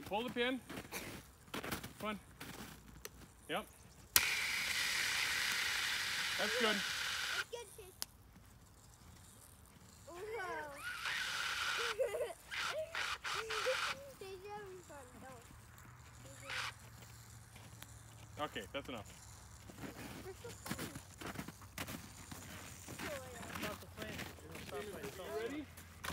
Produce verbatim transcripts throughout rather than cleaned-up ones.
pull the pin. Come on. Yep. That's good. That's good, Chase. Wow. Chase, you're having fun. Don't. Okay, that's enough. We're so funny. Stop the flame. It'll stop by itself. You ready?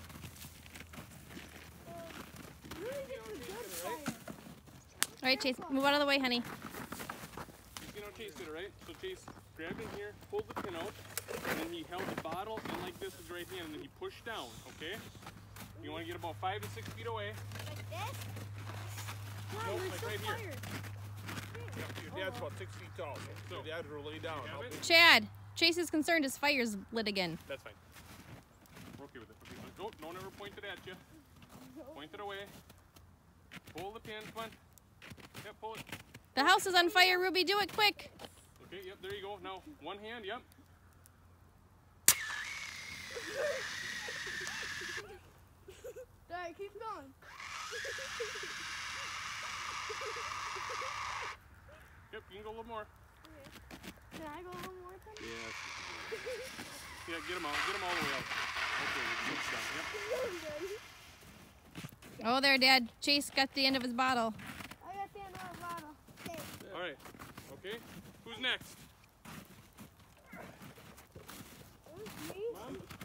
Um, really gets a good fire. All right, Chase, move out of the way, honey. You see how Chase did it, right? So Chase grabbed in here, pulled the pin out, and then he held the bottle in like this with his right hand, and then he pushed down, okay? You want to get about five to six feet away. Like this? Nope, like right here. Your dad's about six feet tall, so your dad will lay down. You have it? Chad, Chase is concerned his fire's lit again. That's fine. We're okay with it. Okay. Don't, don't ever point it at you. Point it away. Pull the pin. Come on. Yep, pull it. The house is on fire, Ruby. Do it quick. Okay, yep, there you go. Now, one hand, yep. Alright, keep going. Yep, you can go a little more. Okay. Can I go a little more time? Yes. Yeah, get them out. Get them all the way out. Okay, it's done. Yep. Oh, there, Dad. Chase got the end of his bottle. I got the end of the bottle. Okay. All right. Okay. Who's next? It was me. Mom?